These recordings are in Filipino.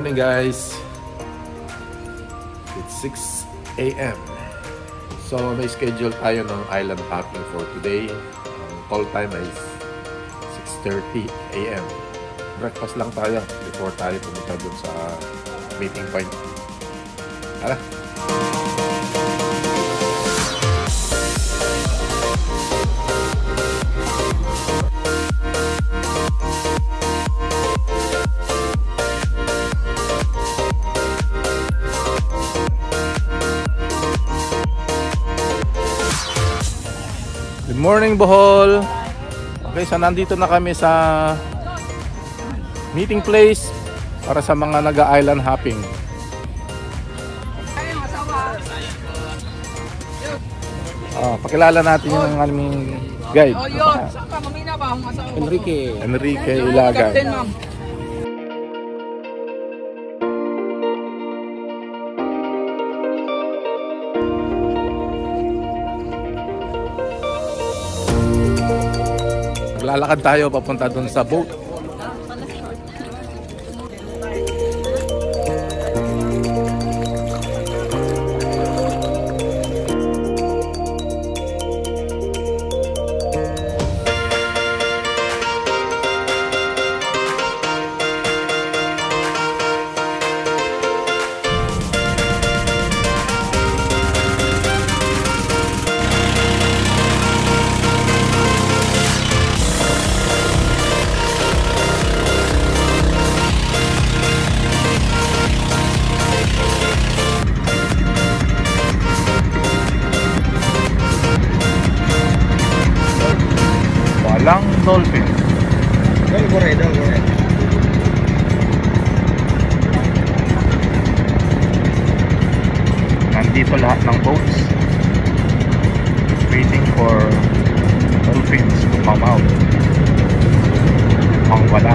Morning guys, it's 6 AM. So may schedule tayo ng island hopping for today. Call time is 6:30 AM. Breakfast lang tayo before tayo pumunta dun sa meeting point. Tara! Good morning Bohol! Okay, so nandito na kami sa meeting place para sa mga nag-island hopping. Pakilala natin yung aming guide. Enrique Ilagay. Lalakad tayo papunta dun sa boat. Walang dolphin. Nandito lahat ng boats waiting for dolphins to come out. Ang wala.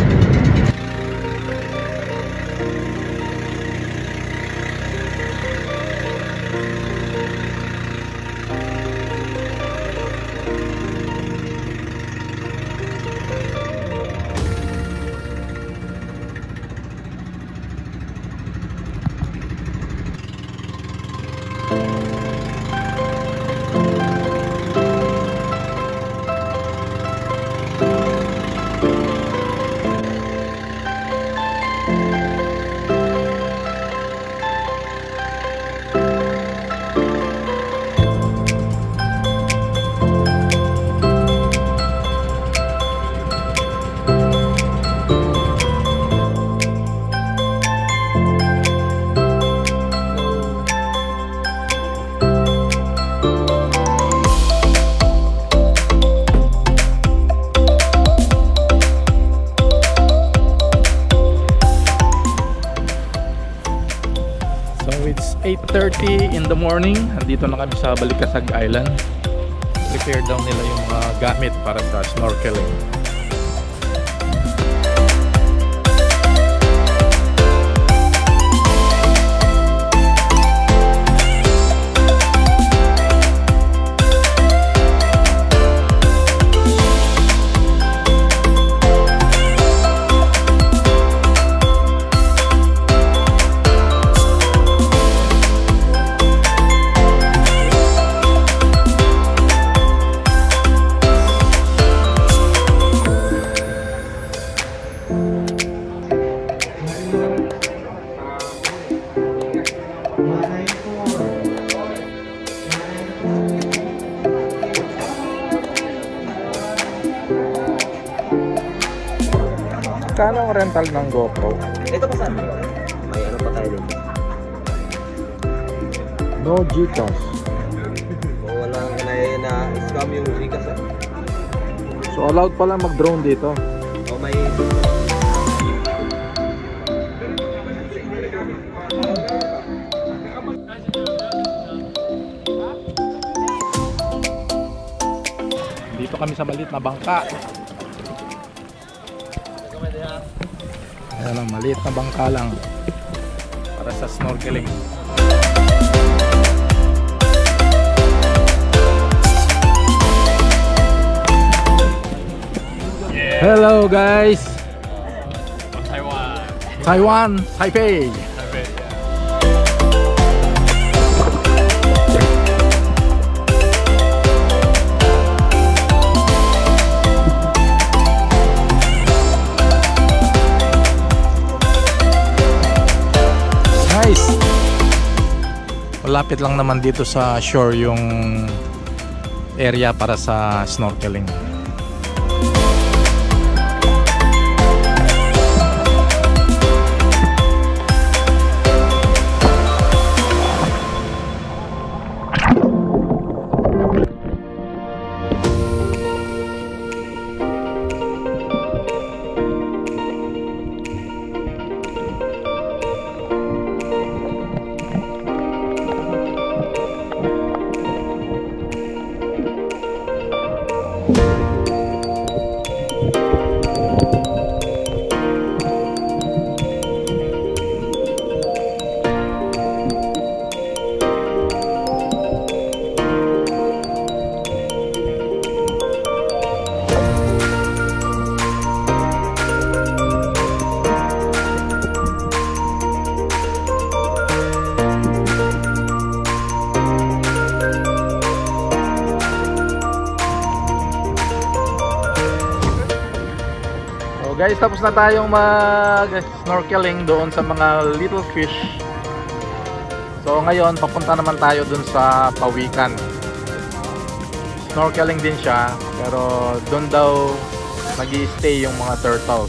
It's 8:30 in the morning. Andito na kami sa Balikasag Island. Prepare daw nila yung mga gamit para sa snorkeling. Kano ang rental ng GoPro? Ito pa saan? May ano pa tayo din? No Gcash. Walang na-scam yung Gcash. So allowed pala mag-drone dito? O may... Dito kami sa maliit na bangka. Ayan lang, maliit na bangka lang para sa snorkeling. Hello guys! Taiwan, Taipei. Nice. Malapit lang naman dito sa shore yung area para sa snorkeling. Guys, tapos na tayong mag-snorkeling doon sa mga little fish. So ngayon, papunta naman tayo doon sa Pawikan. Snorkeling din siya, pero doon daw nag-i-stay yung mga turtles.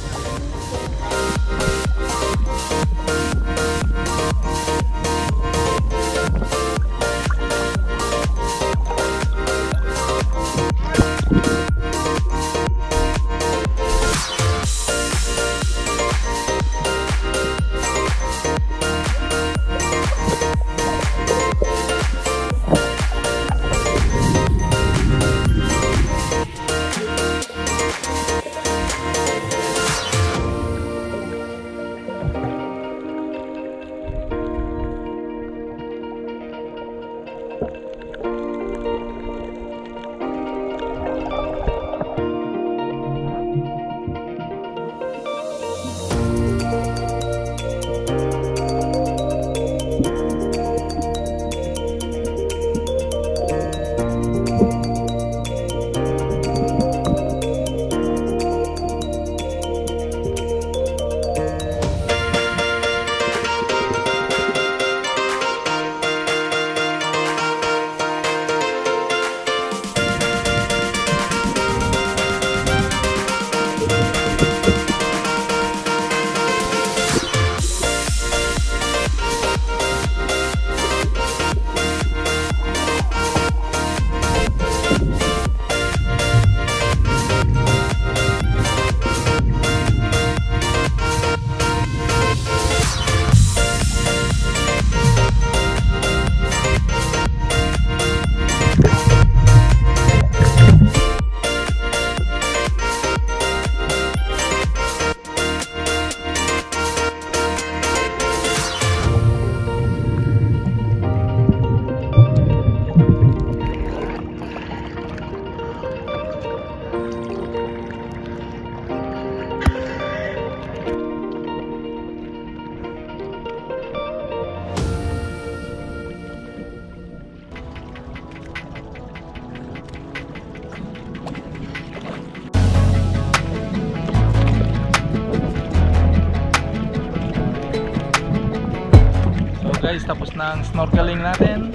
Guys, tapos na ang snorkeling natin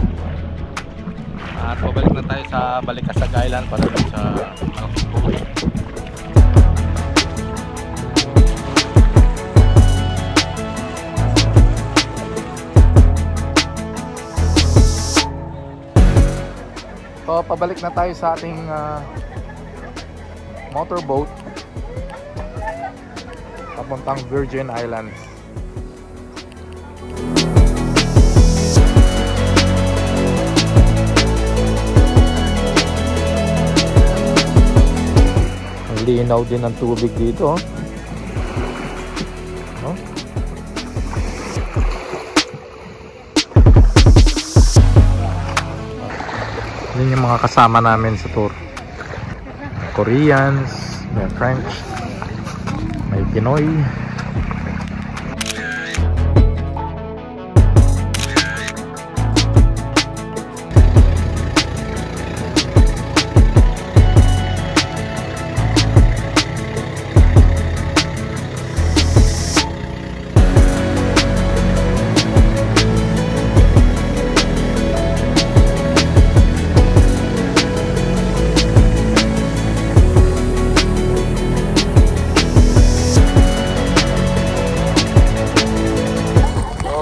at pabalik na tayo sa Balikasag Island para sa so pabalik na tayo sa ating motorboat papuntang Virgin Islands. Linaw din ang tubig dito. Oh. Yun yung mga kasama namin sa tour. Koreans, may French, may Pinoy.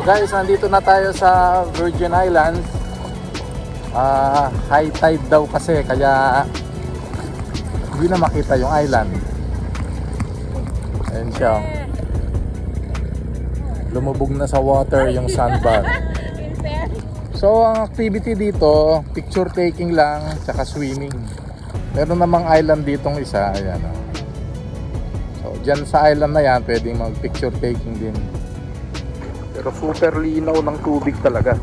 Guys, nandito na tayo sa Virgin Islands. High tide daw kasi, kaya hindi na makita yung island. Ayun siya. Lumubog na sa water yung sandbar. So ang activity dito, picture taking lang, tsaka swimming. Meron namang island ditong isa. Ayan, oh. So dyan sa island na yan, pwedeng mag picture taking din. Pero super linaw ng tubig talaga.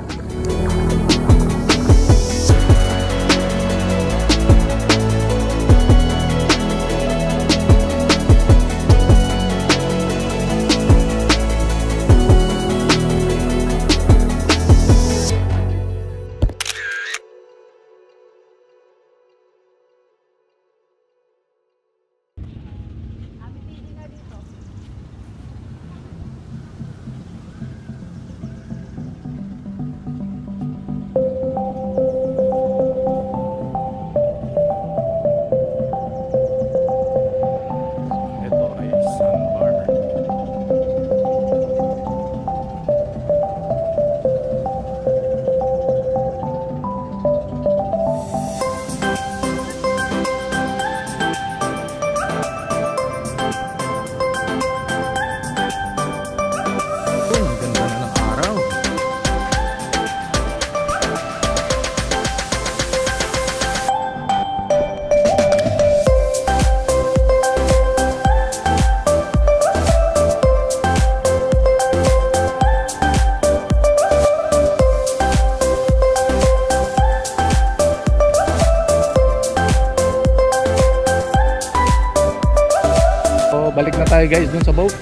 Balik na tayo guys dun sa boat.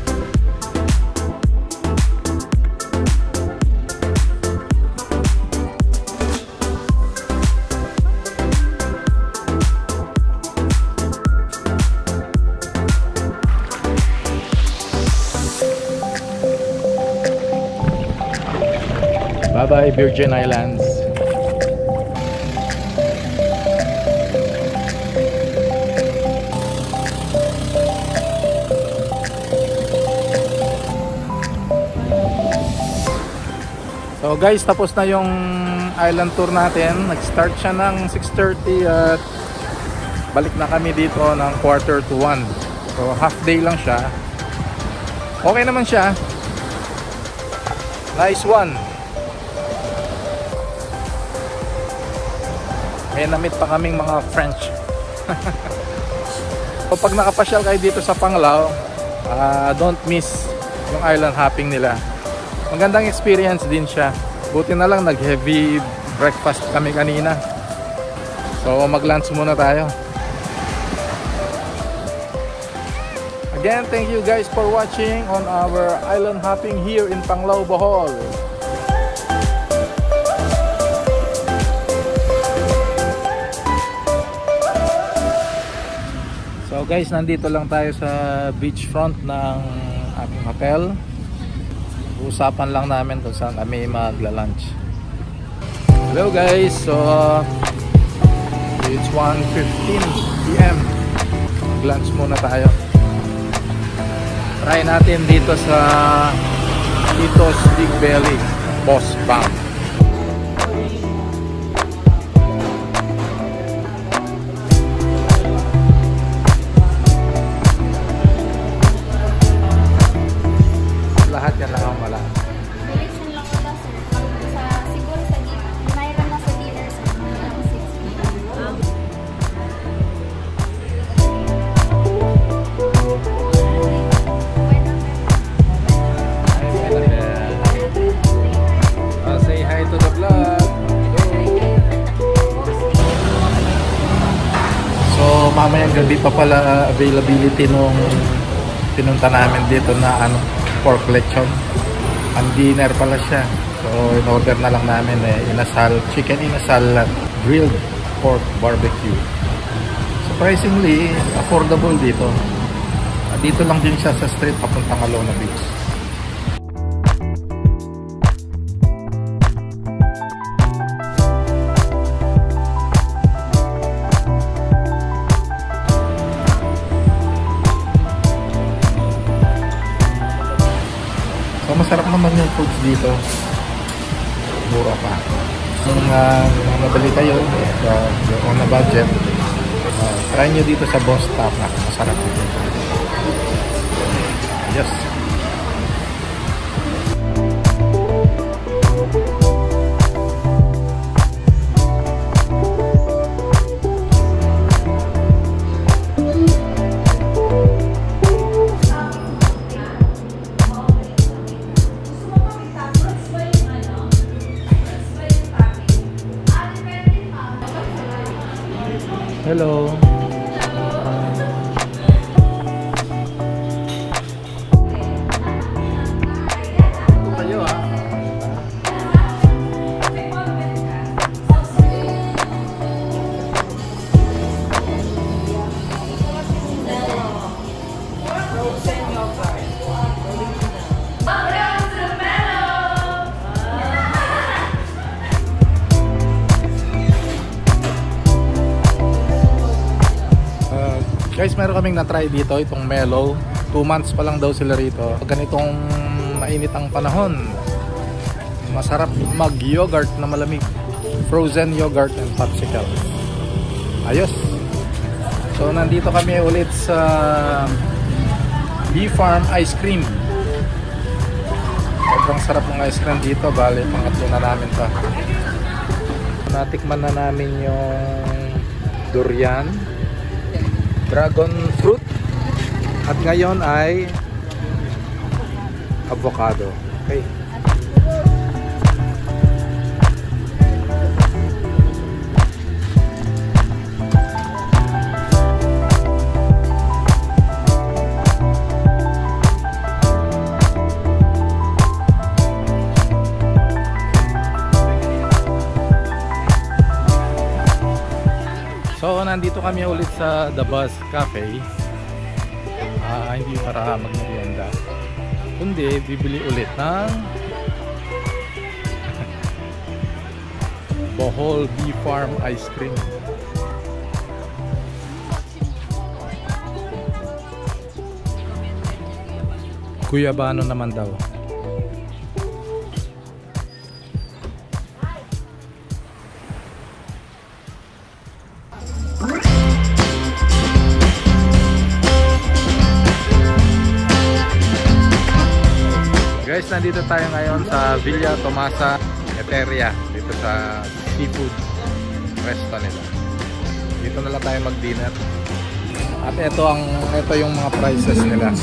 Bye bye Virgin Islands. So guys, tapos na yung island tour natin. Nag-start siya ng 6:30 at balik na kami dito ng 1:45. So half day lang siya. Okay naman siya. Nice one. May na-meet pa kaming mga French. So pag nakapasyal kayo dito sa Panglao, don't miss yung island hopping nila. Magandang experience din siya. Buti na lang nag-heavy breakfast kami kanina. So mag-lunch muna tayo. Again, thank you guys for watching on our island hopping here in Panglao, Bohol. So guys, nandito lang tayo sa beachfront ng aming hotel. Usapan lang namin kung saan kami magla-lunch. Hello guys, so it's 1:15 PM. Mag-lunch muna tayo. Try natin dito sa Tito's Big Belly Boss Bang. Lahat yan lang ang wala. Direction lang wala sir. Siguro sa mayroon na sa dinner sa 6 p.m. Say hi to the vlog. So mamayang gabi pa pala availability nung pinunta namin dito na pork lechon. Ang dinner pala siya. So in order na lang namin inasal, chicken inasal grilled pork barbecue. Surprisingly affordable dito. Dito lang din siya sa street papuntang Alona Beach. So masarap naman yung foods dito. Mura pa. Kung mabili kayo on a budget, try nyo dito sa Boss Tapa. Masarap dito. Yes. Hello. Kayo guys, meron kaming na-try dito, itong Mellow. 2 months pa lang daw sila rito. Ganitong mainit ang panahon, masarap mag-yogurt na malamig. Frozen yogurt and popsicle. Ayos. So, nandito kami ulit sa Bee Farm Ice Cream. Sobrang sarap ng ice cream dito. Bale, pangatlo na namin pa. Natikman na namin yung durian, dragon fruit, at ngayon ay avocado. Okay. So, nandito kami ulit sa The Buzz Cafe. Hindi para magmerienda, kundi bibili ulit ng Bohol Bee Farm Ice Cream. Guyabano naman daw. Guys, nandito tayo ngayon sa Villa Tomasa Eteria, dito sa seafood resto nila. Dito na lang tayo mag-dinner. At ito yung mga prices nila.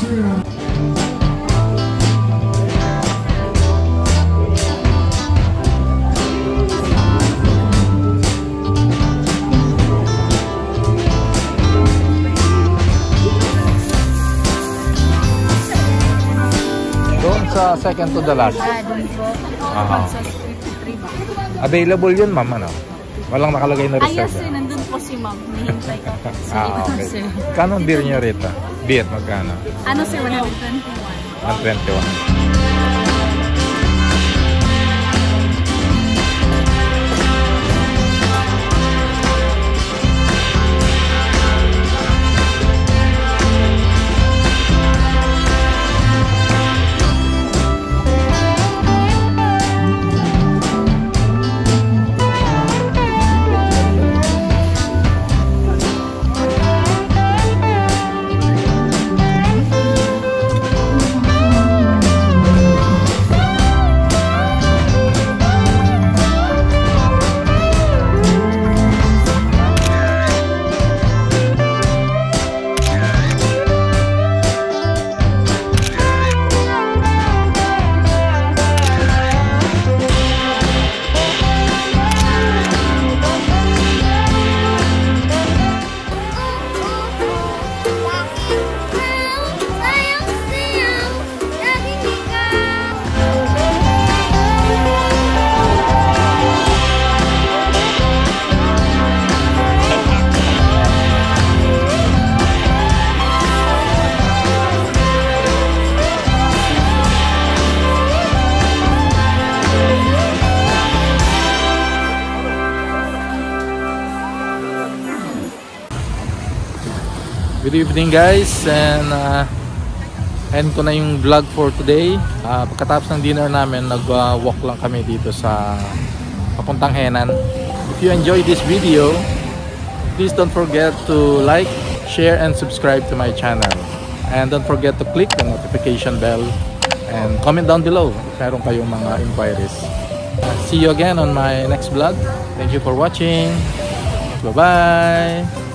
Sa second to the last. Doon po. Sa 53 ba? Available yun, ma'am, ano? Walang nakalagay na reserve. Yes, nandun po si ma'am. Nihintay ko. Okay. Kano ang beer nyo rito? Beer, magkano? Ano sir, 121. 121. Good evening guys, and end ko na yung vlog for today. Pagkatapos ng dinner namin, nag-walk lang kami dito sa papuntang Henan. If you enjoyed this video, please don't forget to like, share, and subscribe to my channel. And don't forget to click the notification bell and comment down below if meron kayong mga inquiries. See you again on my next vlog. Thank you for watching. Bye-bye!